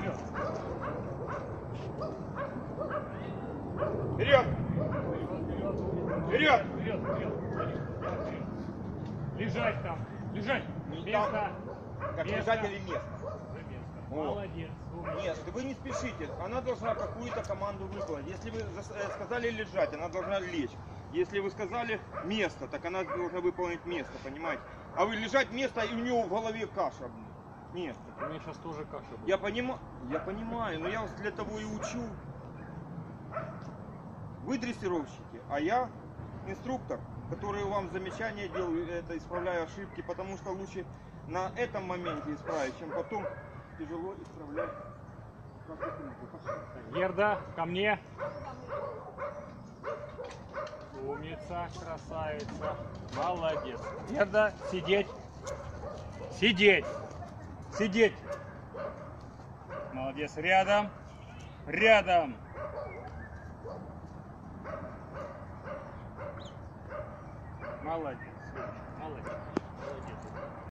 Вперед! Вперед! Лежать там. Лежать. Не Место. там. Как Место. лежать или место? Молодец. Нет, вы не спешите. Она должна какую-то команду выполнить. Если вы сказали лежать, она должна лечь. Если вы сказали место, так она должна выполнить место, понимаете? А вы лежать место, и у него в голове каша. Нет. У меня сейчас тоже каша будет. Я понимаю, но я вас для того и учу. Вы дрессировщики, а я инструктор, который вам замечания делаю, это исправляю ошибки, потому что лучше на этом моменте исправить, чем потом тяжело исправлять. Герда, ко мне. Умница, красавица. Молодец. Герда, сидеть. Сидеть. Сидеть. Молодец. Рядом. Рядом. Молодец. Молодец.